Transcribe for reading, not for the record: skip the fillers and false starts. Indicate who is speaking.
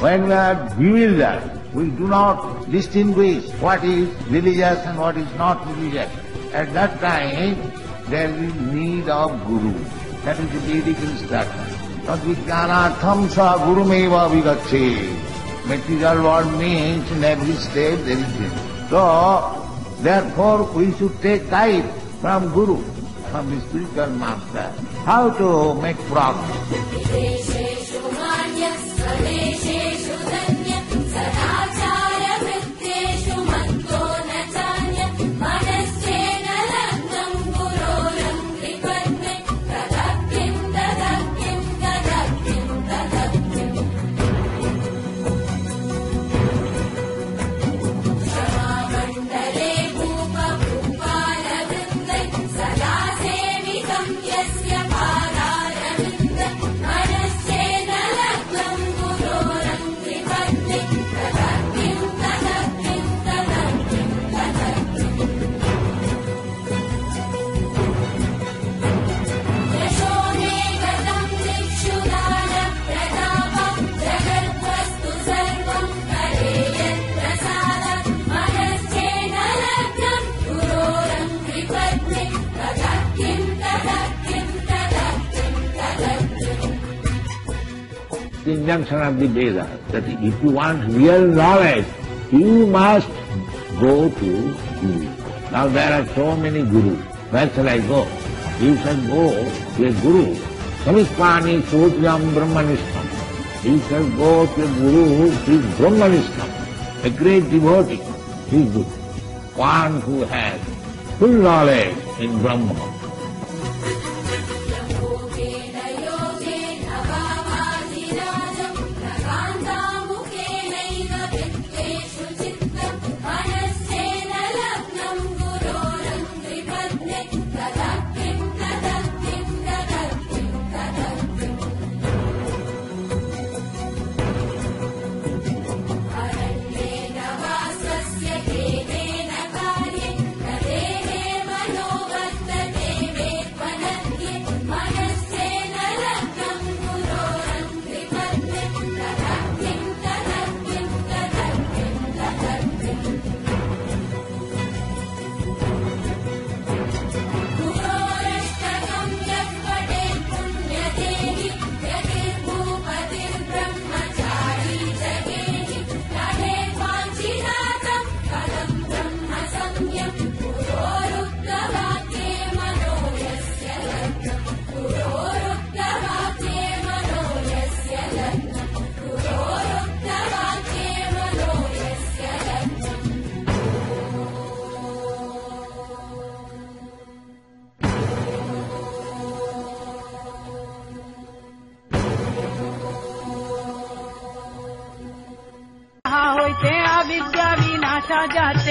Speaker 1: When we are bewildered, we do not distinguish what is religious and what is not religious. At that time, there is need of Guru. That is the Vedic instruction. Kalathram sa gurumeva vigache. Material world means in every state there is him. So, therefore we should take guide from Guru, from the spiritual master, how to make progress. The injunction of the Vedas, that if you want real knowledge, you must go to Guru. Now there are so many Gurus. Where shall I go? You shall go to a Guru. Samispani thulyam brahmanishtam. You shall go to a Guru who is brahmanishtam, a great devotee. He is good. One who has full knowledge in Brahma.
Speaker 2: विद्या विनाशा जाति